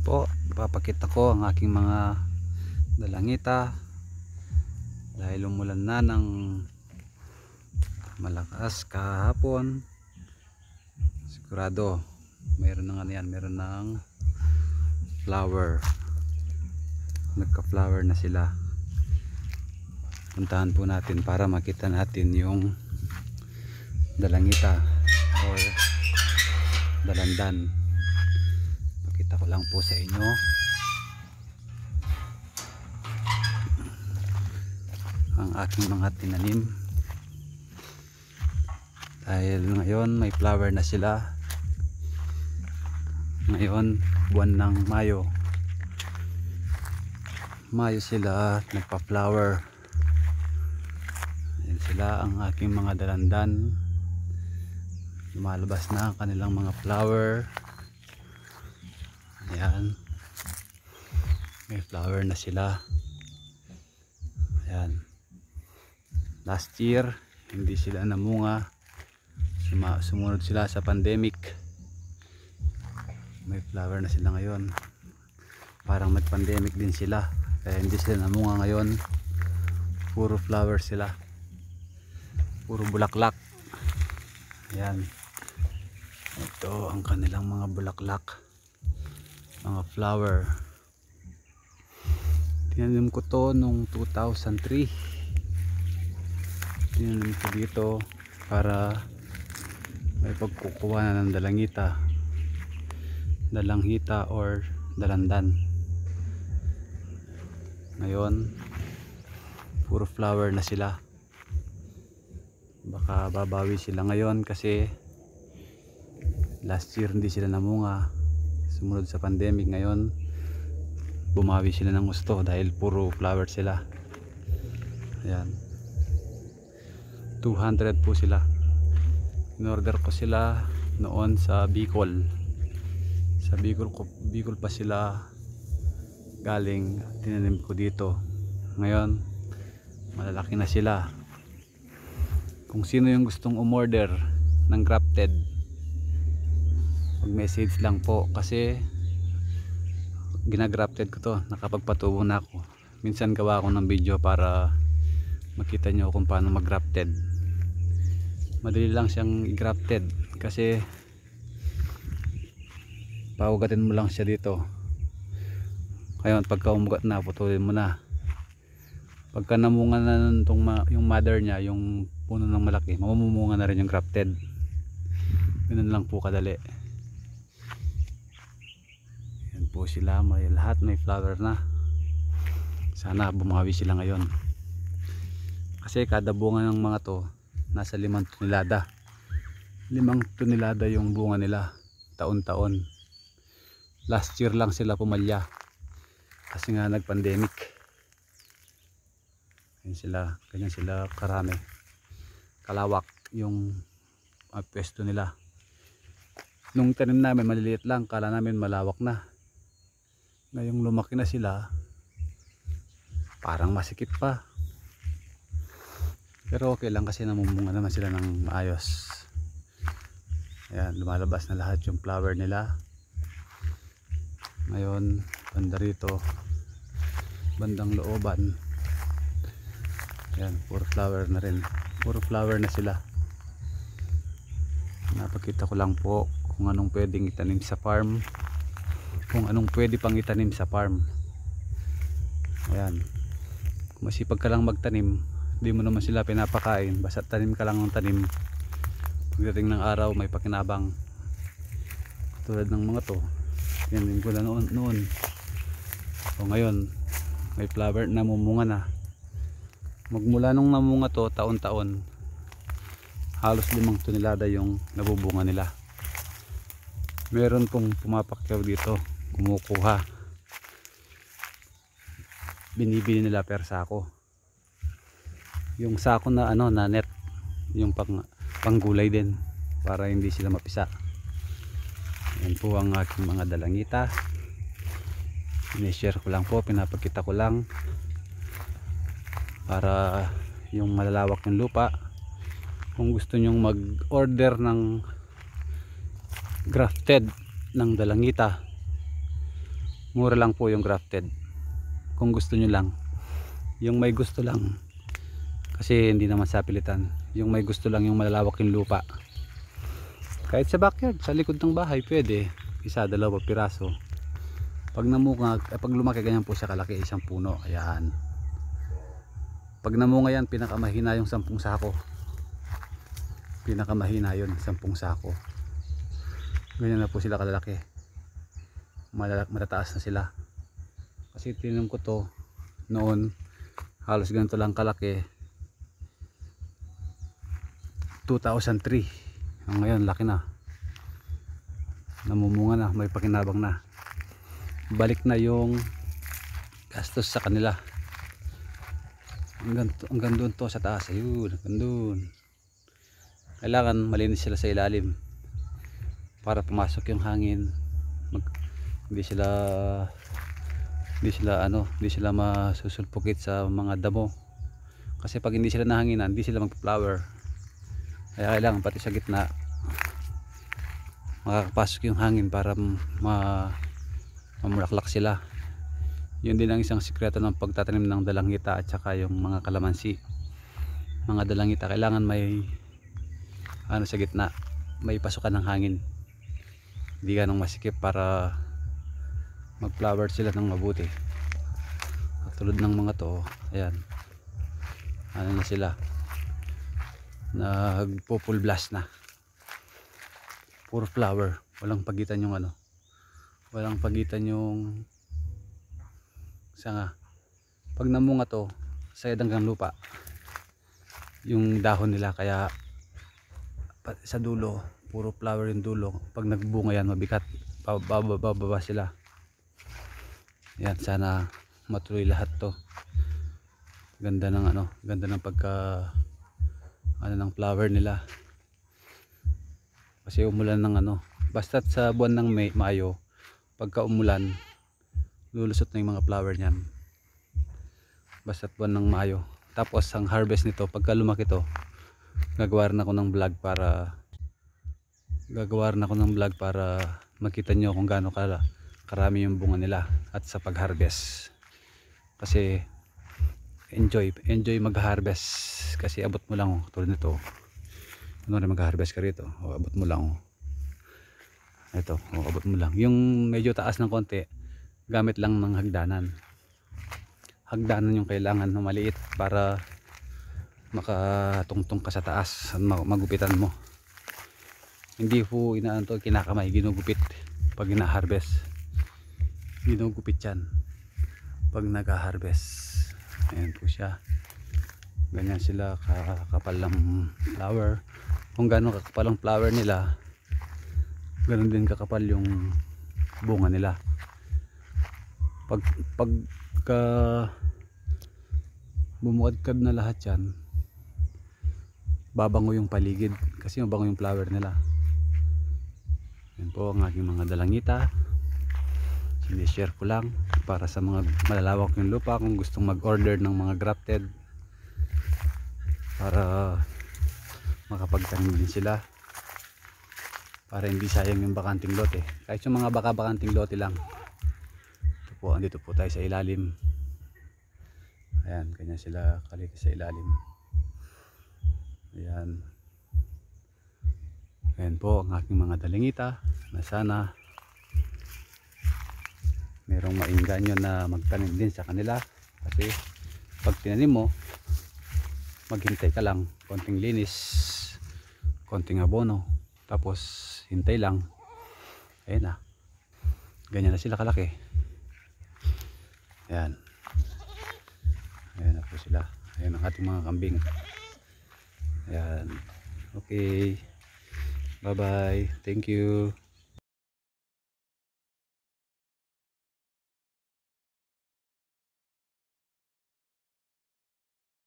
po, ipapakita ko ang aking mga dalangita dahil umulan na ng malakas kahapon. Sigurado mayroon ng mayroon ng flower, nagka-flower na sila. Puntahan po natin para makita natin yung dalangita or dalandan. Pakita ko lang po sa inyo ang aking mga tinanim dahil ngayon may flower na sila. Ngayon buwan ng Mayo sila nagpa-flower. Ayan sila ang aking mga dalandan, lumalabas na ang kanilang mga flower. Ayan, may flower na sila. Ayan, last year hindi sila namunga, sumunod sila sa pandemic. May flower na sila ngayon, parang nag-pandemic din sila kaya hindi sila namunga ngayon. Puro flower sila, puro bulaklak. Ayan, ito ang kanilang mga bulaklak, mga flower. Tinanim ko to nung 2003. Tinanim ko dito para may pagkukuha na ng dalanghita or dalandan. Ngayon puro flower na sila. Baka babawi sila ngayon kasi last year hindi sila namunga, sumunod sa pandemic. Ngayon bumawi sila ng gusto dahil puro flower sila. Ayan, 200 po sila. In-order ko sila noon sa Bicol. Sa Bicol pa sila galing, tinanim ko dito. Ngayon malalaki na sila. Kung sino yung gustong umorder ng grafted, mag-message lang po kasi ginagrafted ko to, nakapagpatubo na ako. Minsan gawa ako ng video para makita nyo kung paano mag-grafted. Madali lang siyang i-grafted kasi paugatin mo lang siya dito. Ngayon pagka umugat na, putulin mo na. Pagka namunga na yung mother niya, yung puno ng malaki, mamumunga na rin yung grafted. Ganun lang po kadali. Yan po sila, lahat may flower na. Sana bumawi sila ngayon kasi kada bunga ng mga to nasa 5 tonelada. 5 tonelada yung bunga nila taon-taon. Last year lang sila pumalya kasi nga nag-pandemic. Ganyan sila karami, kalawak yung pwesto nila. Nung tanim namin maliliit lang, kala namin malawak na. Ngayong lumaki na sila, parang masikip pa. Pero okay lang kasi namumunga naman sila ng maayos. Ayan, lumalabas na lahat yung flower nila. Ngayon banda rito, bandang looban, ayan, puro flower na rin. Puro flower na sila. Napakita ko lang po kung anong pwedeng itanim sa farm, kung anong pwede pang itanim sa farm. Ayan, kung masipag ka lang magtanim, hindi mo naman sila pinapakain, basta tanim ka lang ng tanim. Pagdating ng araw may pakinabang. Tulad ng mga to, tinanim ko na noon. O ngayon may flower, namumunga na. Magmula nung namunga to, taon-taon, halos 5 tonelada yung nabubunga nila. Meron pong pumapakyaw dito, kumukuha, binibili nila per sako. Yung sako na na net, yung panggulay din para hindi sila mapisa. Yan po ang aking mga dalangita. Ini-share ko lang po, pinapakita ko lang para yung malalawak yung lupa. Kung gusto nyong mag-order ng grafted ng dalangita, Mura lang po yung grafted kung gusto nyo lang. Yung may gusto lang, kasi hindi naman sa pilitan, yung may gusto lang, yung malalawak yung lupa, kahit sa backyard, sa likod ng bahay pwede, isa, dalawa, piraso. Pag namunga, pag lumaki ganyan po siya kalaki, isang puno. Ayan, pag namunga yan, pinakamahina yung 10 sako, pinakamahina yun, 10 sako. Ganyan na po sila kalalaki, matataas na sila. Kasi tinanong ko to noon, halos ganito lang kalaki 2003. Ngayon laki na, namumunga na, may pakinabang na, balik na yung gastos sa kanila. Hanggang doon to sa taas, ayun, hanggang doon. Kailangan malinis sila sa ilalim para pumasok yung hangin, hindi sila masusulpukit sa mga damo. Kasi pag hindi sila nahanginan, hindi sila mag-flower. Kaya kailangan pati sa gitna makakapasok yung hangin para mamulaklak sila. Yun din ang isang sikreto ng pagtatanim ng dalanghita at saka yung mga kalamansi. Mga dalanghita kailangan may sa gitna, may pasukan ng hangin, hindi ganong masikip para mag-flower sila ng mabuti. Tulad ng mga to, ayan, na sila, nagpo-full blast na, puro flower, walang pagitan yung walang pagitan yung sanga. Pag namunga to, sayad hanggang lupa yung dahon nila, kaya sa dulo puro flower yung dulo. Pag nagbunga yan, mabigat, bababa sila. Yan, sana matuloy lahat to. Ganda ng ganda ng pagka ng flower nila. Kasi umulan ng basta't sa buwan ng Mayo, pagka umulan, lulusot na yung mga flower niyan. Basta't buwan ng Mayo. Tapos ang harvest nito, pagka lumaki to, gagawa rin ako ng vlog para makita nyo kung gaano karami yung bunga nila at sa pag-harvest. Kasi enjoy mag-harvest, kasi abot mo lang tulad nito. Mag-harvest ka rito, abot mo lang ito, abot mo lang. Yung medyo taas ng konti, gamit lang ng hagdanan yung kailangan na maliit para makatungtong ka sa taas, magupitan mo. Hindi po kinakamay, ginugupit pag ina-harvest. Ginugupit yan pag nag-harvest. Ayan po siya, ganyan sila kakapal ng flower. Kung gaano kakapal ang flower nila, ganoon din kakapal yung bunga nila. Pagka bumukadkad na lahat yan, babango yung paligid kasi mabango yung flower nila. Yan po ang aking mga dalangita, sinishare ko lang para sa mga malalawak yung lupa, kung gustong mag-order ng mga grafted para makapagtanim din sila, para hindi sayang yung bakanting lote. Kahit yung mga bakanting lote lang, ito po, andito po tayo sa ilalim. Ayan, ganyan sila kalaki sa ilalim. Ayan. Ayan po ang aking mga dalangita, na sana merong mainganyo na magtanim din sa kanila. Kasi pag tinanim mo, maghintay ka lang, konting linis, konting abono, tapos hintay lang. Ayan na, ganyan na sila kalaki. Ayan, ayan na po sila. Ayan ang ating mga kambing. Ayan, okay, bye bye, thank you.